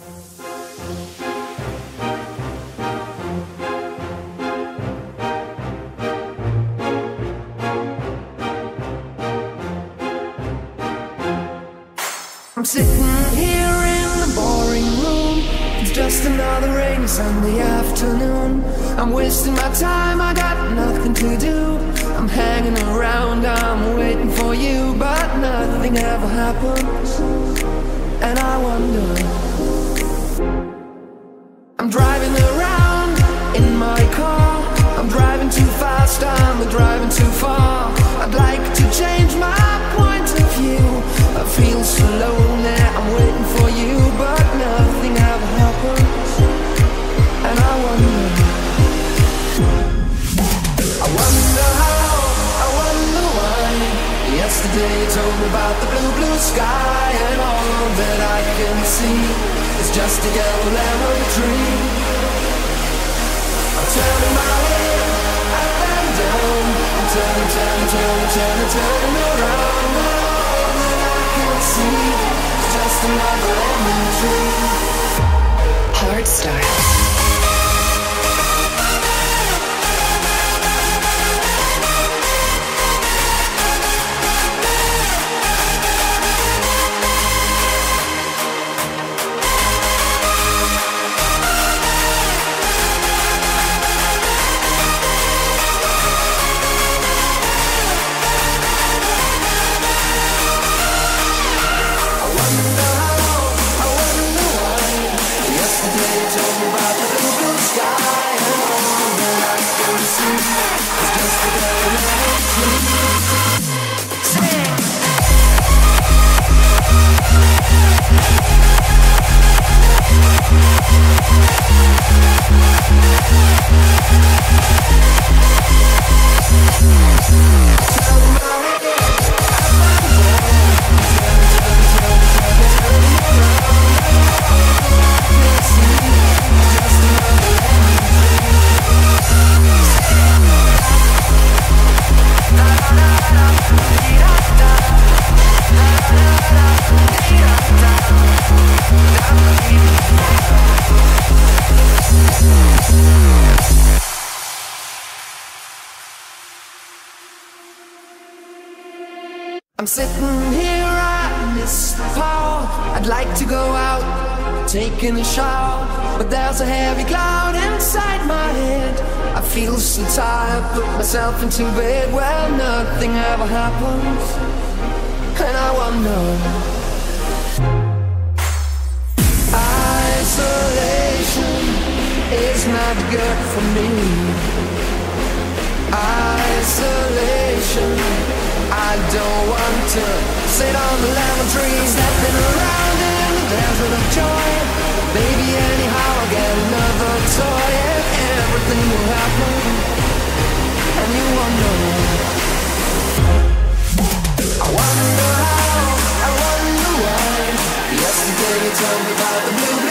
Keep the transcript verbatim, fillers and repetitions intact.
I'm sitting here in the boring room. It's just another rainy Sunday afternoon. I'm wasting my time, I got nothing to do. I'm hanging around, I'm waiting for you, but nothing ever happens. And I wonder, I'm driving around in my car. I'm driving too fast, I'm driving too far. I'd like to change my point of view. I feel so lonely, I'm waiting for you, but nothing ever happens. And I wonder, I wonder how, I wonder why. Yesterday you told me about the blue, blue sky, and all that I can see is just a yellow lemon tree. I'm turning my head up and down, I'm turning, turning, turning, turning, turning around. All that I can see is just another lemon tree. Hardstyle. I'm sitting here, I miss the power. I'd like to go out, taking a shower, but there's a heavy cloud inside my head. I feel so tired, put myself into bed. Well, nothing ever happens, and I wonder, isolation is not good for me. Isolation, I don't want to sit on the lemon tree, stepping around in the desert of joy. Baby, anyhow I'll get another toy, and everything will happen, and you wonder, I wonder how, I wonder why. Yesterday you told me about the blue